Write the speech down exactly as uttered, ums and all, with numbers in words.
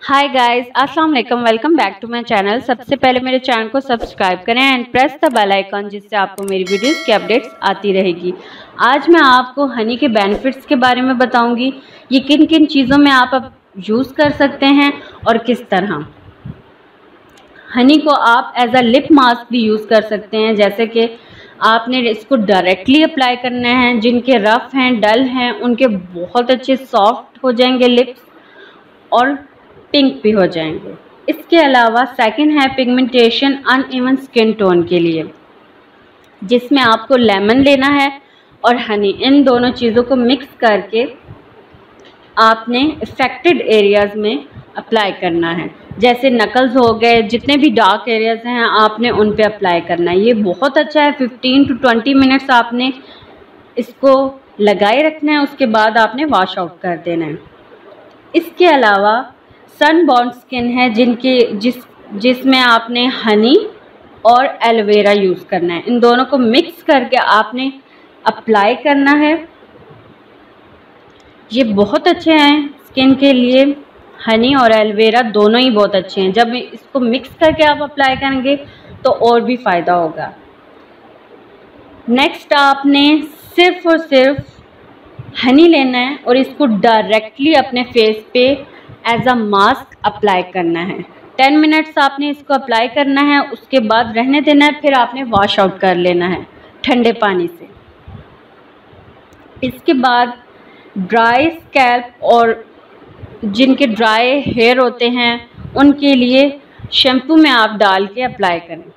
हाय guys, अस्सलाम वालेकुम। Welcome back to my channel. सबसे पहले मेरे चैनल को सब्सक्राइब करें and press the bell icon, जिससे आपको मेरी वीडियोस की अपडेट्स आती रहेगी। आज मैं आपको हनी के बेनिफिट्स के बारे में बताऊंगी। ये किन किन चीज़ों में आप यूज़ कर सकते हैं और किस तरह। हनी को आप एज अ लिप मास्क भी यूज़ कर सकते हैं, जैसे कि आपने इसको डायरेक्टली अप्लाई करना है। जिनके रफ़ हैं, डल हैं, उनके बहुत अच्छे सॉफ्ट हो जाएंगे लिप्स और पिंक भी हो जाएंगे। इसके अलावा सेकंड है पिगमेंटेशन अनइवन स्किन टोन के लिए, जिसमें आपको लेमन लेना है और हनी, इन दोनों चीज़ों को मिक्स करके आपने इफेक्टेड एरियाज़ में अप्लाई करना है। जैसे नकल्स हो गए, जितने भी डार्क एरियाज़ हैं आपने उन पे अप्लाई करना है। ये बहुत अच्छा है। फिफ्टीन टू ट्वेंटी मिनट्स आपने इसको लगाए रखना है, उसके बाद आपने वॉश आउट कर देना है। इसके अलावा सन बॉर्न स्किन है, जिनके जिस जिसमें आपने हनी और एलोवेरा यूज़ करना है। इन दोनों को मिक्स करके आपने अप्लाई करना है। ये बहुत अच्छे हैं स्किन के लिए। हनी और एलोवेरा दोनों ही बहुत अच्छे हैं। जब इसको मिक्स करके आप अप्लाई करेंगे तो और भी फ़ायदा होगा। नेक्स्ट आपने सिर्फ और सिर्फ हनी लेना है और इसको डायरेक्टली अपने फेस पे एज अ मास्क अप्लाई करना है। टेन मिनट्स आपने इसको अप्लाई करना है, उसके बाद रहने देना है, फिर आपने वॉश आउट कर लेना है ठंडे पानी से। इसके बाद ड्राई स्कैल्प और जिनके ड्राई हेयर होते हैं उनके लिए शैम्पू में आप डाल के अप्लाई करें।